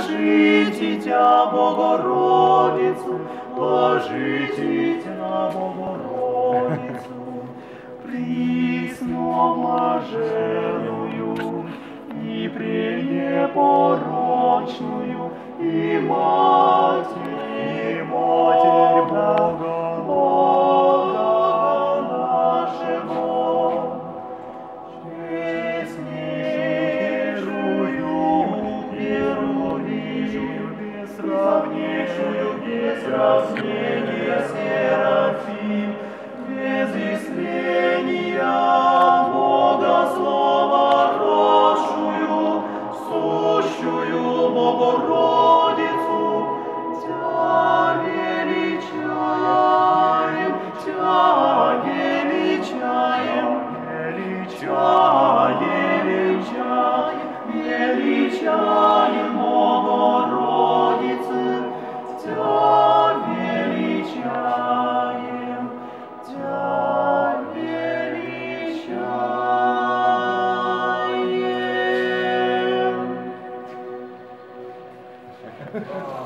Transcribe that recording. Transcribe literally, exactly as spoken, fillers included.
Ложите Тя, Богородицу, ложите Тя, Богородицу, пресноблаженную и пренепорочную, и Матерь, и Матерь Бога, Бога нашего, честнейшую, первую, бессравнейшую, без сравнения Серафим, без исления Бога Слова росшую, сущую Богородицу, Тя величаем, Тя величаем, величаем, величаем, величаем Богородицы, Тя величаем, Тя величаем.